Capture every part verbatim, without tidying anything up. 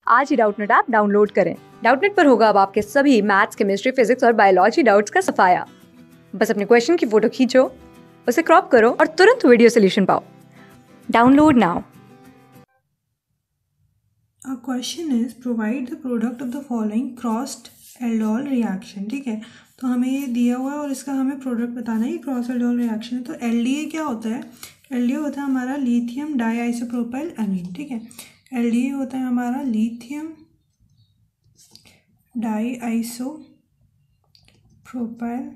आज ही Doubtnut app download करें। डाउटनेट पर होगा अब आपके सभी मैथ्स, केमिस्ट्री, फिजिक्स और बायोलॉजी डाउट्स का सफाया। बस अपने क्वेश्चन की फोटो खींचो, उसे क्रॉप करो और तुरंत वीडियो सोल्यूशन पाओ। Download now. A question is provide the product of the following crossed aldol reaction। ठीक है, तो हमें ये दिया हुआ है और इसका हमें प्रोडक्ट बताना है। क्रॉस एल्डोल रिएक्शन है तो एल डी ए क्या होता है? एल डी ए होता है हमारा लिथियम डाई आइसोप्रोपाइल अमीन। ठीक है, एल डी ए होता है हमारा लिथियम डाई आइसोप्रोपाइल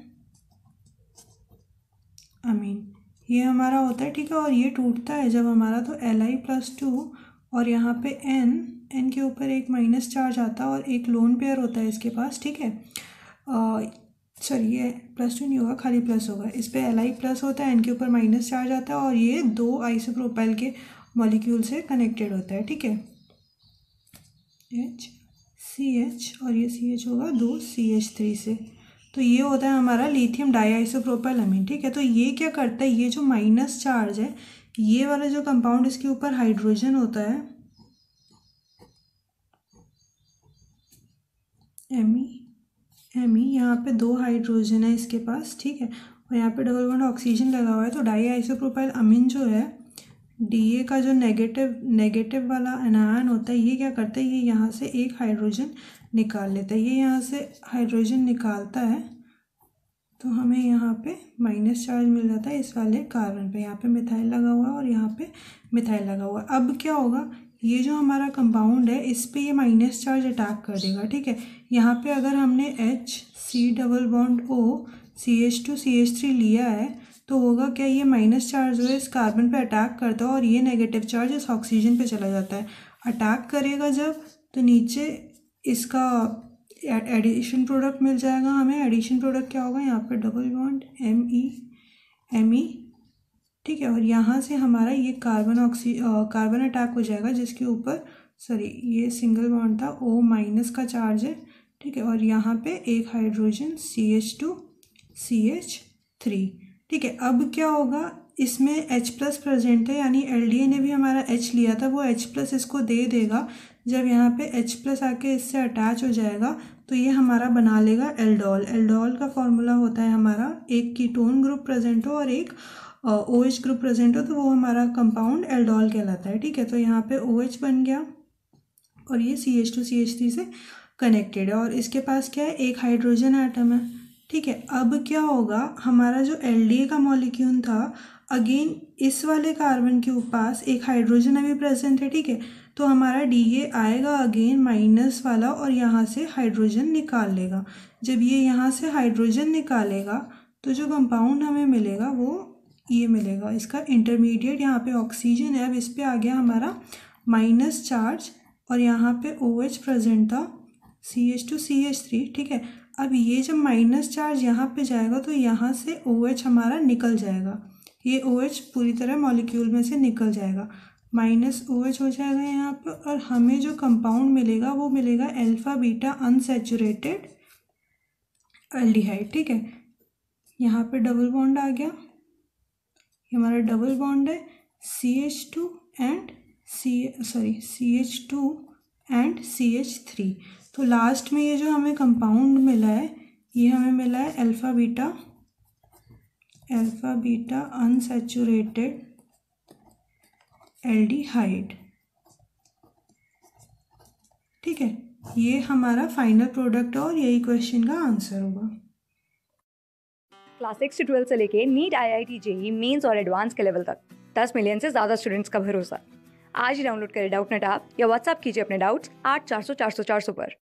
अमीन, ये हमारा होता है। ठीक है, और ये टूटता है जब हमारा तो एल आई प्लस टू और यहाँ पे एन एन के ऊपर एक माइनस चार्ज आता है और एक लोन पेयर होता है इसके पास। ठीक है, सॉरी ये प्लस टू नहीं होगा, खाली प्लस होगा। इस पे एल आई प्लस होता है, एन के ऊपर माइनस चार्ज आता है और ये दो आइसोप्रोपाइल के मॉलिक्यूल से कनेक्टेड होता है। ठीक है, एच सी एच और ये सी एच होगा दो सी एच थ्री से, तो ये होता है हमारा लिथियम डाई आइसोप्रोपाइल अमीन। ठीक है, तो ये क्या करता है, ये जो माइनस चार्ज है, ये वाला जो कंपाउंड इसके ऊपर हाइड्रोजन होता है एमी एमी, यहाँ पे दो हाइड्रोजन है इसके पास। ठीक है, और यहाँ पे डबल बॉन्ड ऑक्सीजन लगा हुआ है। तो डाई आइसोप्रोपाइल अमीन जो है, डी ए का जो नेगेटिव नेगेटिव वाला एनायन होता है, ये क्या करता है, ये यहाँ से एक हाइड्रोजन निकाल लेता है। ये यहाँ से हाइड्रोजन निकालता है तो हमें यहाँ पे माइनस चार्ज मिल जाता है इस वाले कार्बन पे। यहाँ पे मिथाइल लगा हुआ है और यहाँ पे मिथाइल लगा हुआ है। अब क्या होगा, ये जो हमारा कंपाउंड है इस पे ये माइनस चार्ज अटैक कर देगा। ठीक है, यहाँ पे अगर हमने H C double bond O C H two C H three लिया है तो होगा क्या, ये माइनस चार्ज जो है इस कार्बन पे अटैक करता है और ये नेगेटिव चार्ज इस ऑक्सीजन पे चला जाता है। अटैक करेगा जब तो नीचे इसका एडिशन प्रोडक्ट मिल जाएगा हमें। एडिशन प्रोडक्ट क्या होगा, यहाँ पे double bond M E M E. ठीक है, और यहाँ से हमारा ये कार्बन ऑक्सी कार्बन अटैक हो जाएगा जिसके ऊपर सॉरी ये सिंगल बॉन्ड था, ओ माइनस का चार्ज है। ठीक है, और यहाँ पे एक hydrogen C H two C H three. ठीक है, अब क्या होगा, इसमें H प्लस प्रेजेंट है, यानी एल डी ए ने भी हमारा H लिया था, वो H प्लस इसको दे देगा। जब यहाँ पे H प्लस आके इससे अटैच हो जाएगा तो ये हमारा बना लेगा एल्डोल। एल्डोल का फॉर्मूला होता है हमारा, एक कीटोन ग्रुप प्रेजेंट हो और एक ओ एच ग्रुप प्रेजेंट हो तो वो हमारा कंपाउंड एल्डोल कहलाता है। ठीक है, तो यहाँ पे ओ एच बन गया और ये C H two C H three से कनेक्टेड है और इसके पास क्या है, एक हाइड्रोजन एटम है। ठीक है, अब क्या होगा, हमारा जो एल डी ए का मॉलिक्यूल था, अगेन इस वाले कार्बन के पास एक हाइड्रोजन अभी प्रेजेंट है। ठीक है, तो हमारा डी ए आएगा अगेन माइनस वाला और यहाँ से हाइड्रोजन निकाल लेगा। जब ये यहाँ से हाइड्रोजन निकालेगा तो जो कंपाउंड हमें मिलेगा वो ये मिलेगा, इसका इंटरमीडिएट। यहाँ पे ऑक्सीजन है, अब इस पे आ गया हमारा माइनस चार्ज और यहाँ पे ओ एच प्रेजेंट था, C H two C H three. ठीक है, अब ये जब माइनस चार्ज यहाँ पे जाएगा तो यहाँ से ओ एच हमारा निकल जाएगा, ये ओ एच पूरी तरह मॉलिक्यूल में से निकल जाएगा, माइनस ओ एच हो जाएगा यहाँ पे और हमें जो कंपाउंड मिलेगा वो मिलेगा अल्फा बीटा अनसैचुरेटेड एल्डिहाइड। ठीक है, यहाँ पे डबल बॉन्ड आ गया, ये हमारा डबल बॉन्ड है C H two and C sorry C H two and C H three. तो लास्ट में ये जो हमें कंपाउंड मिला है ये हमें मिला है alpha beta alpha beta unsaturated aldehyde. ठीक है, ये हमारा फाइनल प्रोडक्ट है और यही क्वेश्चन का आंसर होगा। क्लास सिक्स से ट्वेल्थ से लेके NEET, I I T, JEE Mains और एडवांस के लेवल तक दस मिलियन से ज्यादा स्टूडेंट्स का भरोसा। आज ही डाउनलोड करें डाउटनेट ऐप या व्हाट्सएप कीजिए अपने डाउट्स आठ चार सौ चार सौ चार सौ पर।